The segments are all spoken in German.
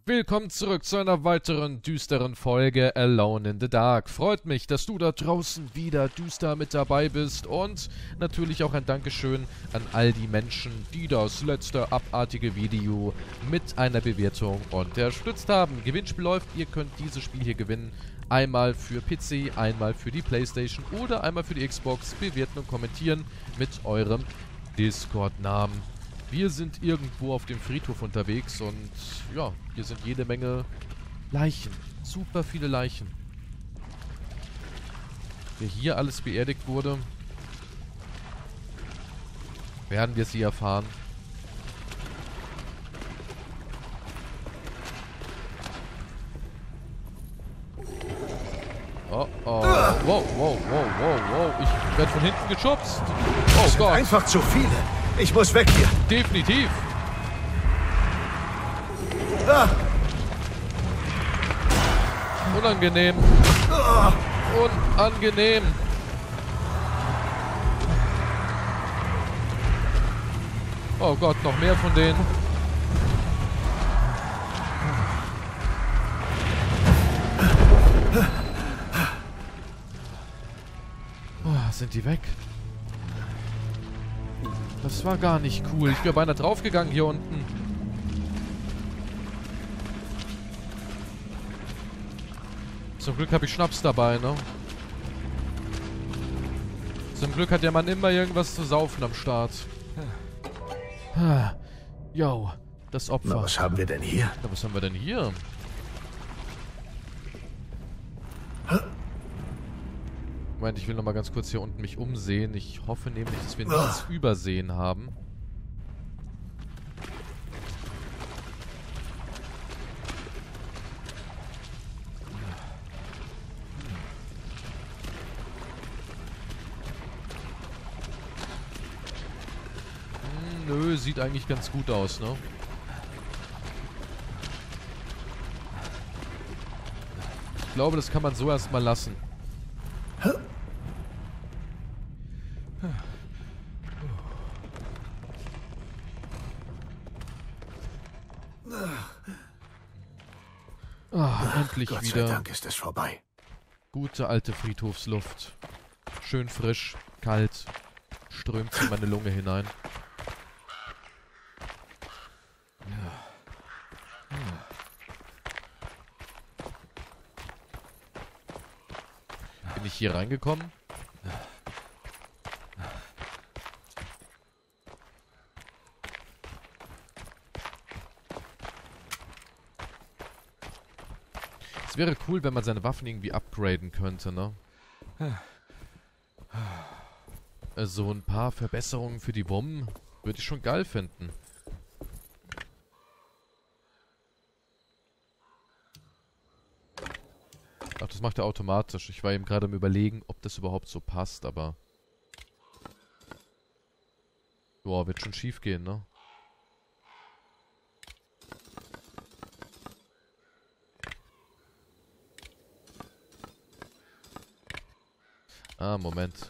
Willkommen zurück zu einer weiteren düsteren Folge Alone in the Dark. Freut mich, dass du da draußen wieder düster mit dabei bist und natürlich auch ein Dankeschön an all die Menschen, die das letzte abartige Video mit einer Bewertung unterstützt haben. Gewinnspiel läuft, ihr könnt dieses Spiel hier gewinnen. Einmal für PC, einmal für die Playstation oder einmal für die Xbox. Bewerten und kommentieren mit eurem Discord-Namen. Wir sind irgendwo auf dem Friedhof unterwegs und ja, hier sind jede Menge Leichen. Super viele Leichen. Wer hier alles beerdigt wurde, werden wir sie erfahren. Oh, oh. Wow, wow, wow, wow, wow. Ich werde von hinten geschubst. Oh Das sind Gott. einfach zu viele. Ich muss weg hier. Definitiv. Ah, Unangenehm. Unangenehm. Oh Gott, noch mehr von denen. Oh, sind die weg? Das war gar nicht cool. Ich wäre beinahe draufgegangen hier unten. Zum Glück habe ich Schnaps dabei, ne? Zum Glück hat der Mann immer irgendwas zu saufen am Start. Yo, das Opfer. na, was haben wir denn hier? Na, was haben wir denn hier? Moment, ich will noch mal ganz kurz hier unten mich umsehen. Ich hoffe nämlich, dass wir nichts übersehen haben. Nö, sieht eigentlich ganz gut aus, ne? Ich glaube, das kann man so erstmal lassen. Ah, endlich Gott sei wieder Dank ist es vorbei. gute alte Friedhofsluft. Schön frisch, kalt, strömt in meine Lunge hinein. Bin ich hier reingekommen? Es wäre cool, wenn man seine Waffen irgendwie upgraden könnte, ne? So ein paar Verbesserungen für die Bomben würde ich schon geil finden. Ach, das macht er automatisch. Ich war eben gerade am Überlegen, ob das überhaupt so passt, aber... Boah, wird schon schief gehen, ne? Ah, Moment.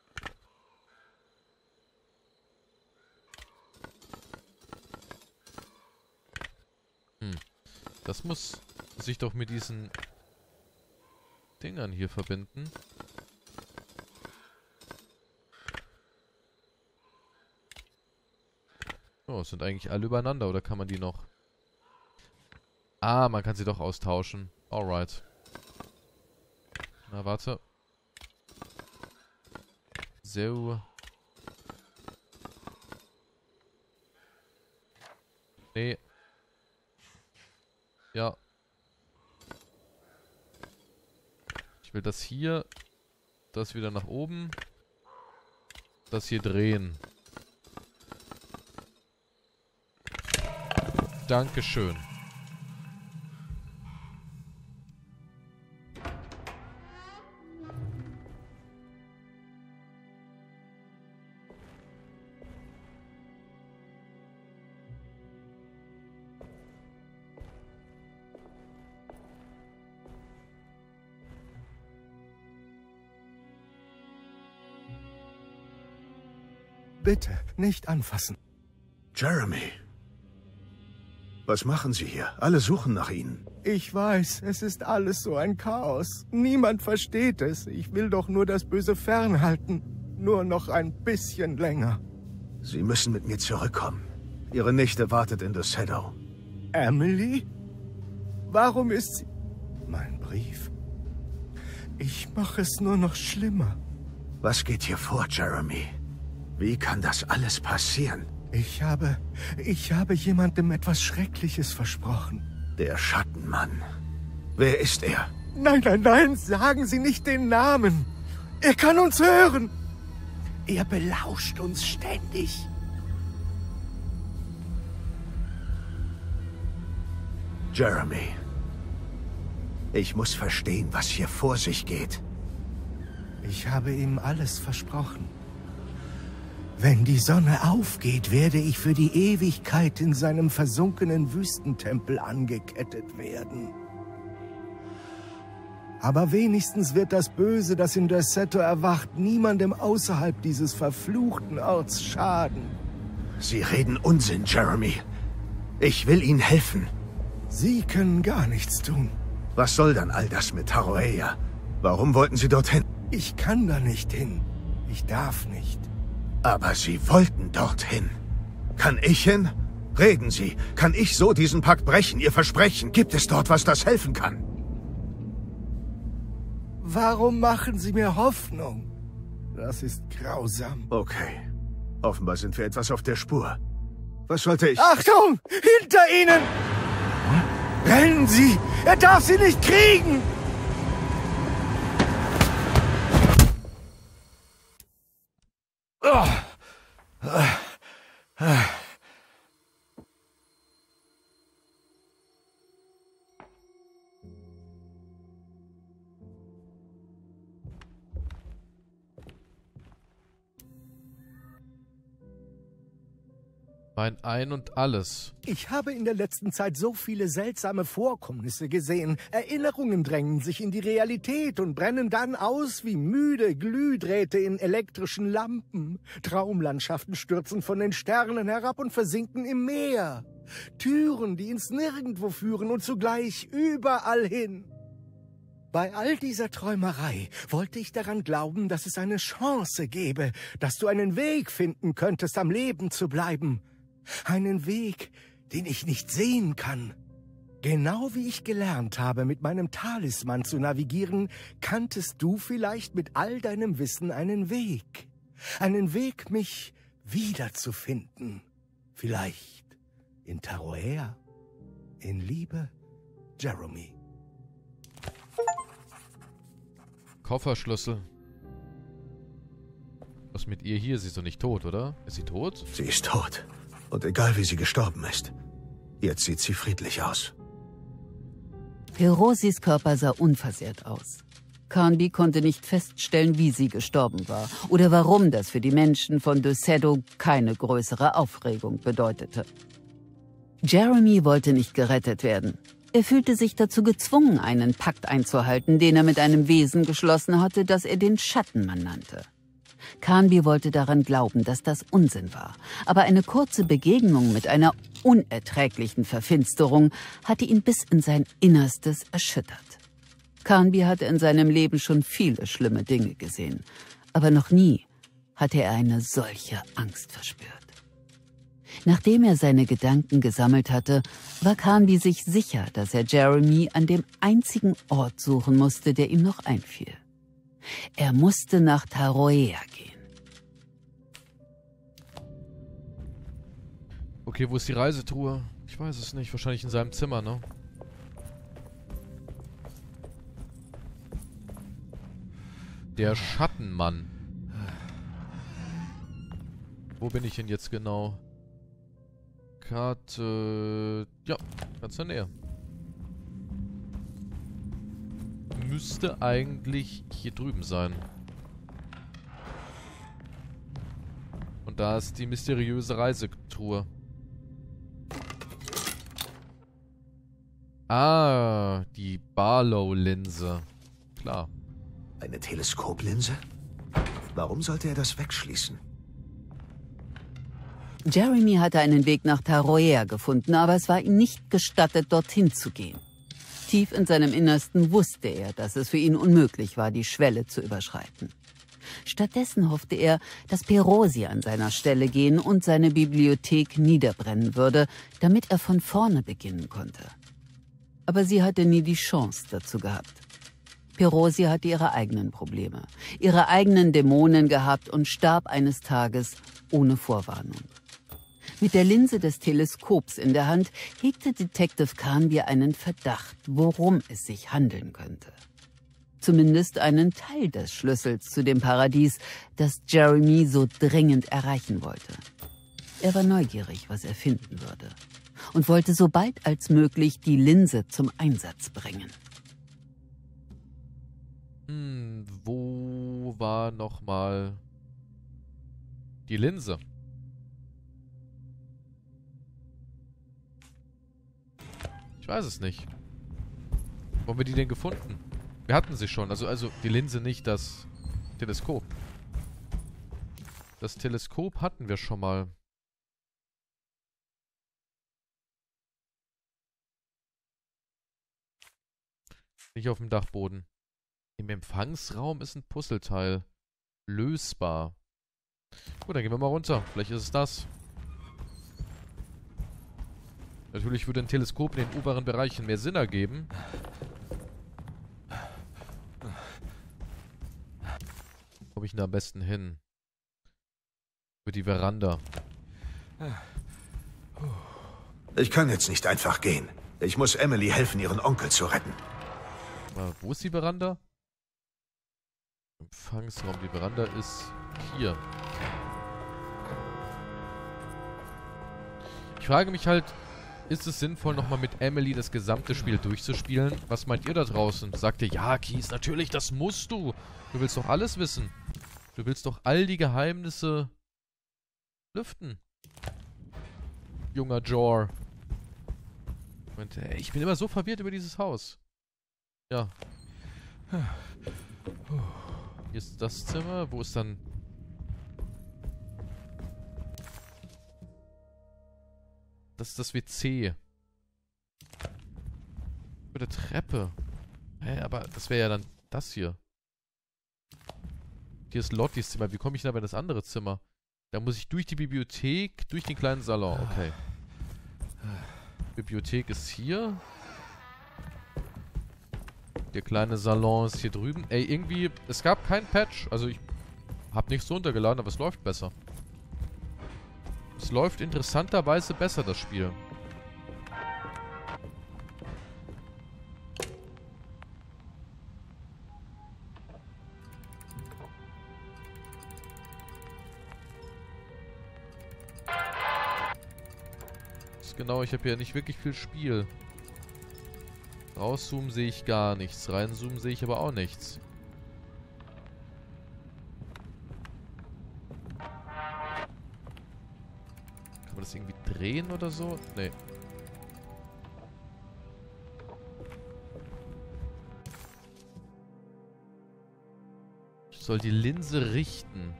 Das muss sich doch mit diesen Dingern hier verbinden. Oh, es sind eigentlich alle übereinander, oder kann man die noch... Ah, man kann sie doch austauschen. Alright. Na, warte. So. Nee. Ja. Ich will das hier. Das wieder nach oben. Das hier drehen. Dankeschön. Bitte, nicht anfassen. Jeremy. Was machen Sie hier? Alle suchen nach Ihnen. Ich weiß, es ist alles so ein Chaos. Niemand versteht es. Ich will doch nur das Böse fernhalten. Nur noch ein bisschen länger. Sie müssen mit mir zurückkommen. Ihre Nichte wartet in Docedo. Emily? Warum ist sie... Mein Brief. Ich mache es nur noch schlimmer. Was geht hier vor, Jeremy? Wie kann das alles passieren? Ich habe jemandem etwas Schreckliches versprochen. Der Schattenmann. Wer ist er? Nein, nein, nein, sagen Sie nicht den Namen. Er kann uns hören. Er belauscht uns ständig. Jeremy. Ich muss verstehen, was hier vor sich geht. Ich habe ihm alles versprochen. Wenn die Sonne aufgeht, werde ich für die Ewigkeit in seinem versunkenen Wüstentempel angekettet werden. Aber wenigstens wird das Böse, das in Docedo erwacht, niemandem außerhalb dieses verfluchten Orts schaden. Sie reden Unsinn, Jeremy. Ich will Ihnen helfen. Sie können gar nichts tun. Was soll dann all das mit Taroea? Warum wollten Sie dorthin? Ich kann da nicht hin. Ich darf nicht. Aber Sie wollten dorthin. Kann ich hin? Reden Sie. Kann ich so diesen Pakt brechen, Ihr Versprechen? Gibt es dort was, das helfen kann? Warum machen Sie mir Hoffnung? Das ist grausam. Okay. Offenbar sind wir etwas auf der Spur. Was sollte ich... Achtung! Hinter Ihnen! Rennen Sie! Er darf Sie nicht kriegen! Mein Ein und Alles. Ich habe in der letzten Zeit so viele seltsame Vorkommnisse gesehen. Erinnerungen drängen sich in die Realität und brennen dann aus wie müde Glühdrähte in elektrischen Lampen. Traumlandschaften stürzen von den Sternen herab und versinken im Meer. Türen, die ins Nirgendwo führen und zugleich überall hin. Bei all dieser Träumerei wollte ich daran glauben, dass es eine Chance gäbe, dass du einen Weg finden könntest, am Leben zu bleiben. Einen Weg, den ich nicht sehen kann. Genau wie ich gelernt habe, mit meinem Talisman zu navigieren, kanntest du vielleicht mit all deinem Wissen einen Weg. Einen Weg, mich wiederzufinden. Vielleicht in Taroea, in Liebe, Jeremy. Kofferschlüssel. Was mit ihr hier? Sie ist doch nicht tot, oder? Ist sie tot? Sie ist tot. Und egal wie sie gestorben ist, jetzt sieht sie friedlich aus. Hiroshis Körper sah unversehrt aus. Carnby konnte nicht feststellen, wie sie gestorben war oder warum das für die Menschen von Docedo keine größere Aufregung bedeutete. Jeremy wollte nicht gerettet werden. Er fühlte sich dazu gezwungen, einen Pakt einzuhalten, den er mit einem Wesen geschlossen hatte, das er den Schattenmann nannte. Carnby wollte daran glauben, dass das Unsinn war. Aber eine kurze Begegnung mit einer unerträglichen Verfinsterung hatte ihn bis in sein Innerstes erschüttert. Carnby hatte in seinem Leben schon viele schlimme Dinge gesehen. Aber noch nie hatte er eine solche Angst verspürt. Nachdem er seine Gedanken gesammelt hatte, war Carnby sich sicher, dass er Jeremy an dem einzigen Ort suchen musste, der ihm noch einfiel. Er musste nach Taroea gehen. Okay, wo ist die Reisetruhe? Ich weiß es nicht. Wahrscheinlich in seinem Zimmer, ne? Der Schattenmann. Wo bin ich denn jetzt genau? Karte... Ja, ganz in der Nähe. Müsste eigentlich hier drüben sein. Und da ist die mysteriöse Reisetruhe. Ah, die Barlow-Linse. Klar. Eine Teleskoplinse? Warum sollte er das wegschließen? Jeremy hatte einen Weg nach Taroea gefunden, aber es war ihm nicht gestattet, dorthin zu gehen. Tief in seinem Innersten wusste er, dass es für ihn unmöglich war, die Schwelle zu überschreiten. Stattdessen hoffte er, dass Perosi an seiner Stelle gehen und seine Bibliothek niederbrennen würde, damit er von vorne beginnen konnte. Aber sie hatte nie die Chance dazu gehabt. Perosi hatte ihre eigenen Probleme, ihre eigenen Dämonen gehabt und starb eines Tages ohne Vorwarnung. Mit der Linse des Teleskops in der Hand hegte Detective Carnby einen Verdacht, worum es sich handeln könnte. Zumindest einen Teil des Schlüssels zu dem Paradies, das Jeremy so dringend erreichen wollte. Er war neugierig, was er finden würde, und wollte so bald als möglich die Linse zum Einsatz bringen. Wo war nochmal die Linse? Ich weiß es nicht. Wo haben wir die denn gefunden? Wir hatten sie schon. Also die Linse, nicht das Teleskop. Das Teleskop hatten wir schon mal. Nicht auf dem Dachboden. Im Empfangsraum ist ein Puzzleteil. Lösbar. Gut, dann gehen wir mal runter. Vielleicht ist es das. Natürlich würde ein Teleskop in den oberen Bereichen mehr Sinn ergeben. Wo komme ich denn da am besten hin? Über die Veranda. Ich kann jetzt nicht einfach gehen. Ich muss Emily helfen, ihren Onkel zu retten. Wo ist die Veranda? Empfangsraum. Die Veranda ist hier. Ich frage mich halt, ist es sinnvoll, nochmal mit Emily das gesamte Spiel durchzuspielen? Was meint ihr da draußen? Sagt ihr, ja, Kies, natürlich, das musst du. Du willst doch alles wissen. Du willst doch all die Geheimnisse lüften. Junger Jor. Und, ich bin immer so verwirrt über dieses Haus. Ja. Hier ist das Zimmer. Wo ist dann... Das ist das WC. Über der Treppe. Hä, aber das wäre ja dann das hier. Hier ist Lottys Zimmer. Wie komme ich denn aber in das andere Zimmer? Da muss ich durch die Bibliothek, durch den kleinen Salon. Okay. Bibliothek ist hier. Der kleine Salon ist hier drüben. Ey, irgendwie, es gab kein Patch. Also ich habe nichts runtergeladen, aber es läuft besser. Es läuft interessanterweise besser, das Spiel. Genau, ich habe ja nicht wirklich viel Spiel. Rauszoomen sehe ich gar nichts. Reinzoomen sehe ich aber auch nichts. Kann man das irgendwie drehen oder so? Nee. Ich soll die Linse richten.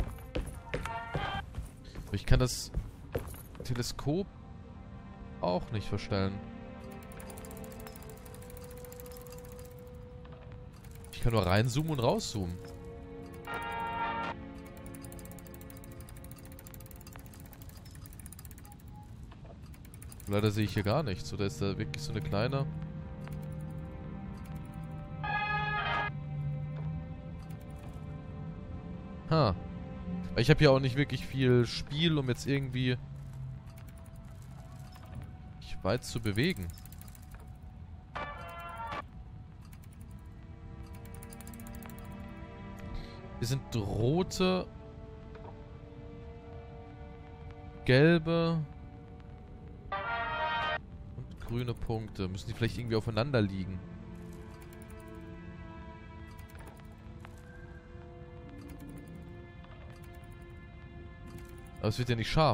Aber ich kann das Teleskop auch nicht verstellen. Ich kann nur reinzoomen und rauszoomen. Leider sehe ich hier gar nichts. Oder ist da wirklich so eine kleine... Ha. Ich habe hier auch nicht wirklich viel Spiel, um jetzt irgendwie... weit zu bewegen. Hier sind rote, gelbe und grüne Punkte. Müssen die vielleicht irgendwie aufeinander liegen? Aber es wird ja nicht scharf.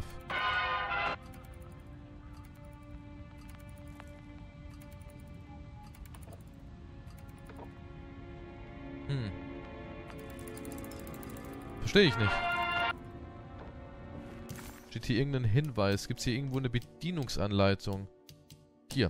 Verstehe ich nicht. Steht hier irgendeinen Hinweis? Gibt es hier irgendwo eine Bedienungsanleitung? Hier.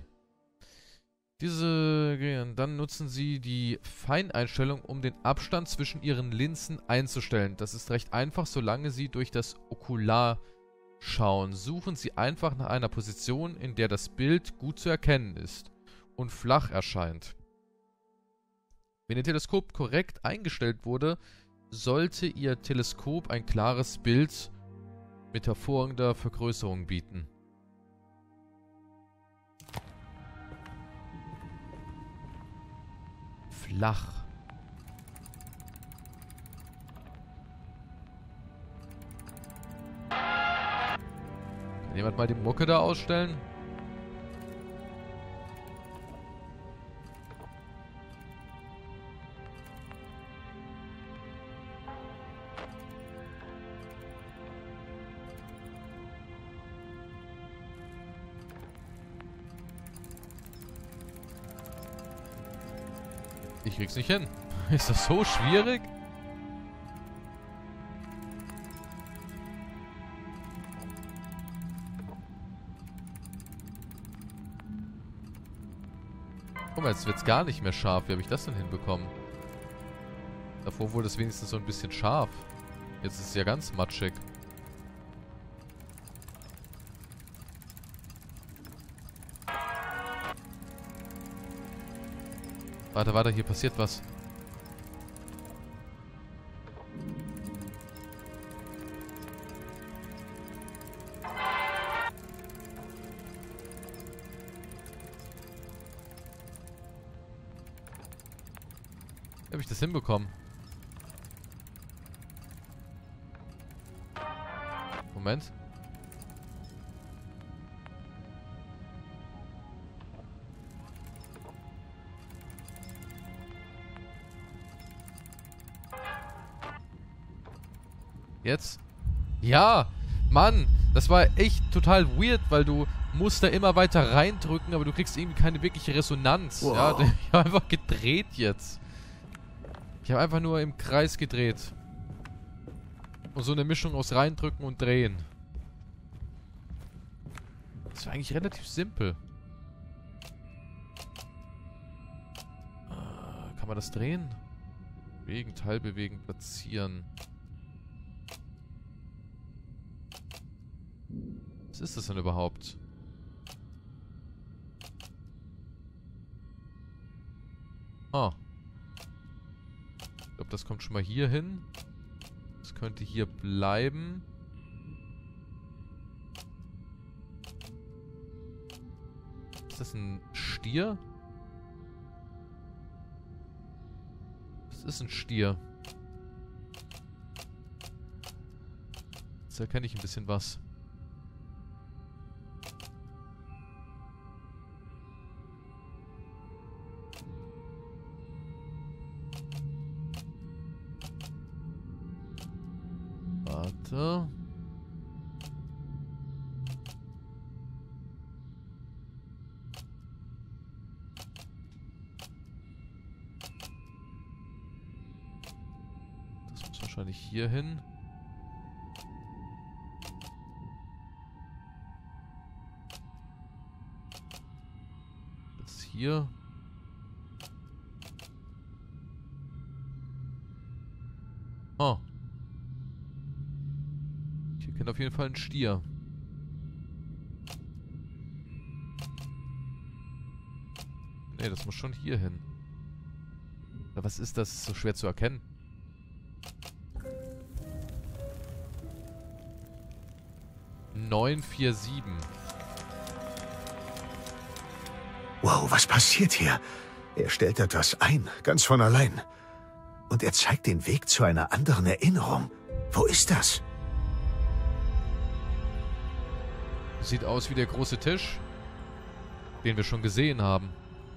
Dann nutzen Sie die Feineinstellung, um den Abstand zwischen Ihren Linsen einzustellen. Das ist recht einfach, solange Sie durch das Okular schauen. Suchen Sie einfach nach einer Position, in der das Bild gut zu erkennen ist und flach erscheint. Wenn Ihr Teleskop korrekt eingestellt wurde, sollte Ihr Teleskop ein klares Bild mit hervorragender Vergrößerung bieten. Flach. Kann jemand mal die Mucke da ausstellen? Ich krieg's nicht hin. Ist das so schwierig? Guck mal, jetzt wird's gar nicht mehr scharf. Wie habe ich das denn hinbekommen? Davor wurde es wenigstens so ein bisschen scharf. Jetzt ist es ja ganz matschig. Warte, warte, hier passiert was. Wie habe ich das hinbekommen? Moment. Jetzt? Ja! Mann! Das war echt total weird, weil du musst da immer weiter reindrücken, aber du kriegst irgendwie keine wirkliche Resonanz. Wow. Ja, ich habe einfach gedreht jetzt. Ich habe einfach nur im Kreis gedreht. Und so eine Mischung aus reindrücken und drehen. Das war eigentlich relativ simpel. Kann man das drehen? Bewegen, teilbewegen, platzieren. Was ist das denn überhaupt? Ah. Ich glaube, das kommt schon mal hier hin. Das könnte hier bleiben. Ist das ein Stier? Das ist ein Stier. Jetzt erkenne ich ein bisschen was. Warte. Das muss wahrscheinlich hier hin. Das hier. Oh. Hier kennt auf jeden Fall ein Stier. Nee, das muss schon hier hin. Aber was ist das? So schwer zu erkennen. (947). Wow, was passiert hier? Er stellt etwas ein, ganz von allein. Und er zeigt den Weg zu einer anderen Erinnerung. Wo ist das? Sieht aus wie der große Tisch, den wir schon gesehen haben.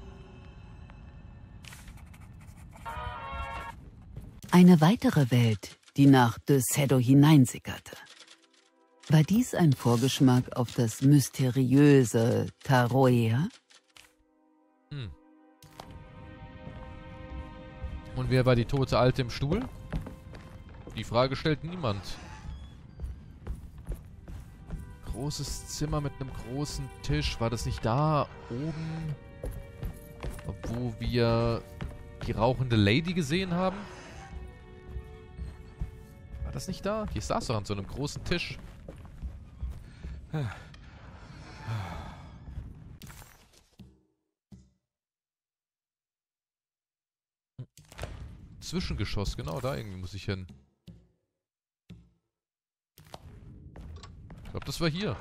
Eine weitere Welt, die nach de Sedo hineinsickerte. War dies ein Vorgeschmack auf das mysteriöse Taroea? Und wer war die tote Alte im Stuhl? Die Frage stellt niemand. großes Zimmer mit einem großen Tisch. War das nicht da oben, wo wir die rauchende Lady gesehen haben? War das nicht da? Hier saß doch an so einem großen Tisch. Zwischengeschoss, genau, da irgendwie muss ich hin. Ich glaube, das war hier.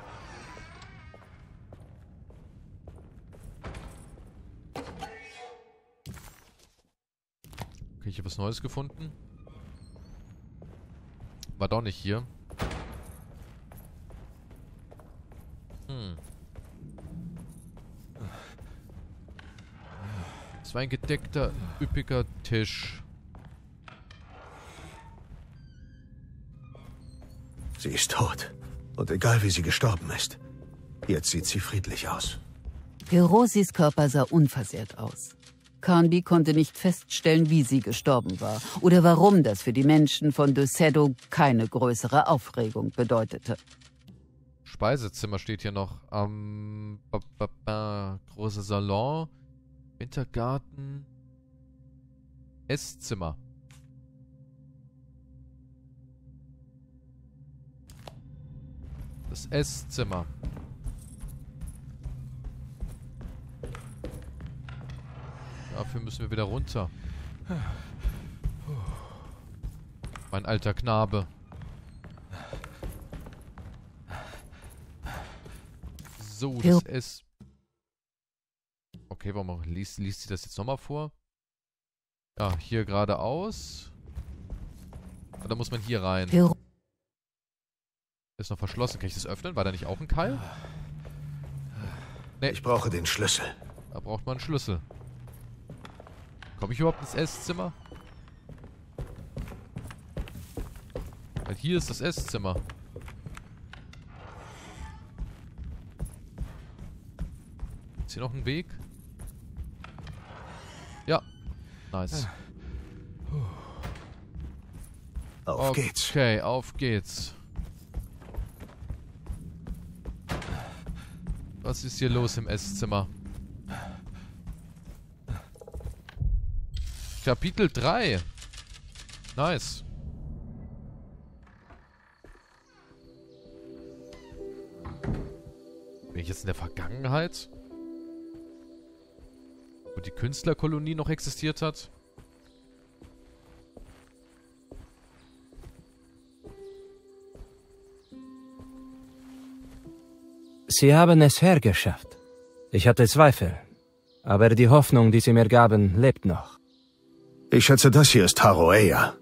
Okay, ich habe was Neues gefunden. War doch nicht hier. Das war ein gedeckter, üppiger Tisch. Sie ist tot. Und egal, wie sie gestorben ist, jetzt sieht sie friedlich aus. Hiroshis Körper sah unversehrt aus. Carnby konnte nicht feststellen, wie sie gestorben war oder warum das für die Menschen von Döcedo keine größere Aufregung bedeutete. Speisezimmer steht hier noch. Großer Salon, Wintergarten, Esszimmer. Das Esszimmer. Dafür müssen wir wieder runter. Mein alter Knabe. So, das Ess... Okay, warum liest sie das jetzt nochmal vor? Ja, hier geradeaus. Da muss man hier rein. Ist noch verschlossen. Kann ich das öffnen? War da nicht auch ein Keil? Nee. Ich brauche den Schlüssel. Da braucht man einen Schlüssel. Komme ich überhaupt ins Esszimmer? Weil hier ist das Esszimmer. Ist hier noch ein Weg? Ja. Nice. Auf geht's. Okay, auf geht's. Was ist hier los im Esszimmer? Kapitel 3. Nice. Bin ich jetzt in der Vergangenheit? Wo die Künstlerkolonie noch existiert hat? Sie haben es hergeschafft. Ich hatte Zweifel. Aber die Hoffnung, die Sie mir gaben, lebt noch. Ich schätze, das hier ist Taroeya.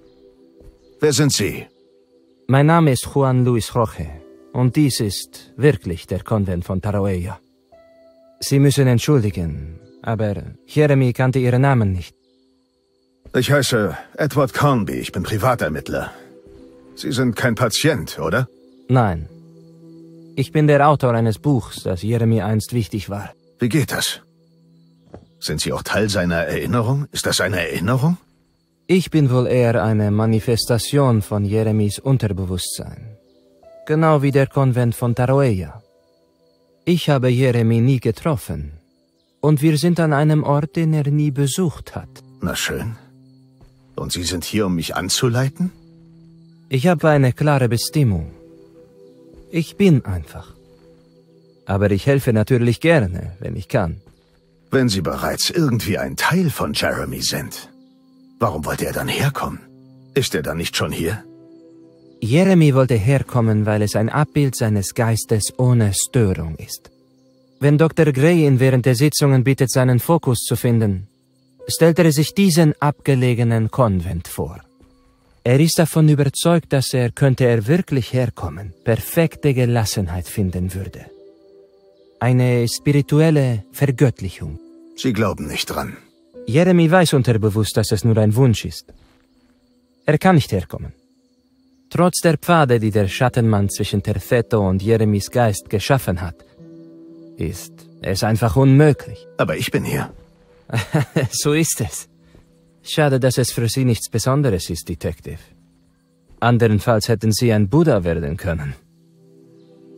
Wer sind Sie? Mein Name ist Juan Luis Roche. Und dies ist wirklich der Konvent von Taroeya. Sie müssen entschuldigen, aber Jeremy kannte Ihren Namen nicht. Ich heiße Edward Carnby. Ich bin Privatermittler. Sie sind kein Patient, oder? Nein. Ich bin der Autor eines Buchs, das Jeremy einst wichtig war. Wie geht das? Sind Sie auch Teil seiner Erinnerung? Ist das eine Erinnerung? Ich bin wohl eher eine Manifestation von Jeremys Unterbewusstsein. Genau wie der Konvent von Taroeya. Ich habe Jeremy nie getroffen. Und wir sind an einem Ort, den er nie besucht hat. Na schön. Und Sie sind hier, um mich anzuleiten? Ich habe eine klare Bestimmung. Ich bin einfach. Aber ich helfe natürlich gerne, wenn ich kann. Wenn Sie bereits irgendwie ein Teil von Jeremy sind, warum wollte er dann herkommen? Ist er dann nicht schon hier? Jeremy wollte herkommen, weil es ein Abbild seines Geistes ohne Störung ist. Wenn Dr. Gray ihn während der Sitzungen bittet, seinen Fokus zu finden, stellt er sich diesen abgelegenen Konvent vor. Er ist davon überzeugt, dass könnte er wirklich herkommen, perfekte Gelassenheit finden würde. Eine spirituelle Vergöttlichung. Sie glauben nicht dran. Jeremy weiß unterbewusst, dass es nur ein Wunsch ist. Er kann nicht herkommen. Trotz der Pfade, die der Schattenmann zwischen Terfeto und Jeremys Geist geschaffen hat, ist es einfach unmöglich. Aber ich bin hier. So ist es. Schade, dass es für Sie nichts Besonderes ist, Detective. Andernfalls hätten Sie ein Buddha werden können.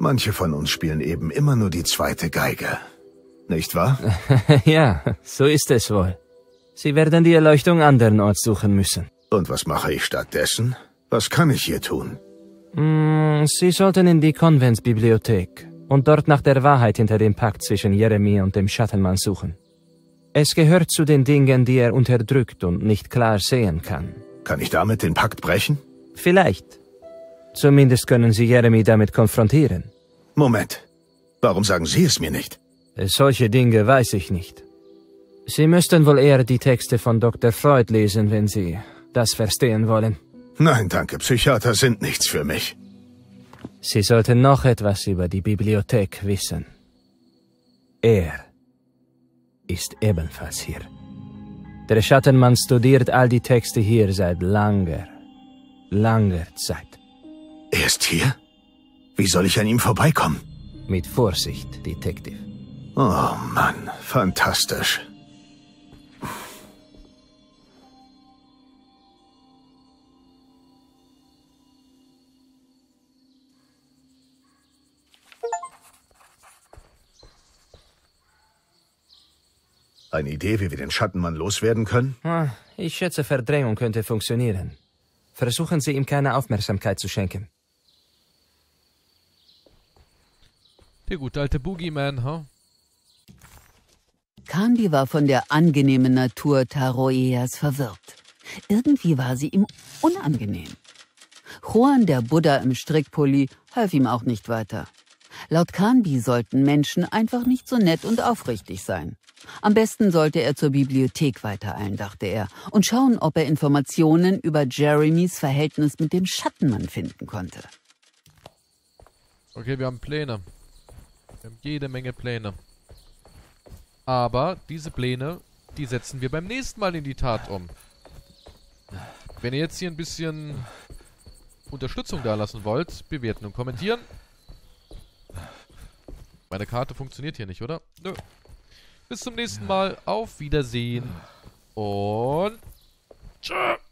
Manche von uns spielen eben immer nur die zweite Geige. Nicht wahr? Ja, so ist es wohl. Sie werden die Erleuchtung andernorts suchen müssen. Und was mache ich stattdessen? Was kann ich hier tun? Sie sollten in die Konventsbibliothek und dort nach der Wahrheit hinter dem Pakt zwischen Jeremy und dem Schattenmann suchen. Es gehört zu den Dingen, die er unterdrückt und nicht klar sehen kann. Kann ich damit den Pakt brechen? Vielleicht. Zumindest können Sie Jeremy damit konfrontieren. Moment. Warum sagen Sie es mir nicht? Solche Dinge weiß ich nicht. Sie müssten wohl eher die Texte von Dr. Freud lesen, wenn Sie das verstehen wollen. Nein, danke. Psychiater sind nichts für mich. Sie sollten noch etwas über die Bibliothek wissen. Er ist ebenfalls hier. Der Schattenmann studiert all die Texte hier seit langer Zeit. Er ist hier? Wie soll ich an ihm vorbeikommen? Mit Vorsicht, Detective. Oh Mann, fantastisch. Eine Idee, wie wir den Schattenmann loswerden können? Ich schätze, Verdrängung könnte funktionieren. Versuchen Sie, ihm keine Aufmerksamkeit zu schenken. Der gute alte Boogeyman, ha? Candy war von der angenehmen Natur Taroeas verwirrt. Irgendwie war sie ihm unangenehm. Juan, der Buddha im Strickpulli, half ihm auch nicht weiter. Laut Candy sollten Menschen einfach nicht so nett und aufrichtig sein. Am besten sollte er zur Bibliothek weitereilen, dachte er, und schauen, ob er Informationen über Jeremys Verhältnis mit dem Schattenmann finden konnte. Okay, wir haben Pläne. Wir haben jede Menge Pläne. Aber diese Pläne, die setzen wir beim nächsten Mal in die Tat um. Wenn ihr jetzt hier ein bisschen Unterstützung da lassen wollt, bewerten und kommentieren. Meine Karte funktioniert hier nicht, oder? Nö. Bis zum nächsten Mal. Auf Wiedersehen. Und tschö.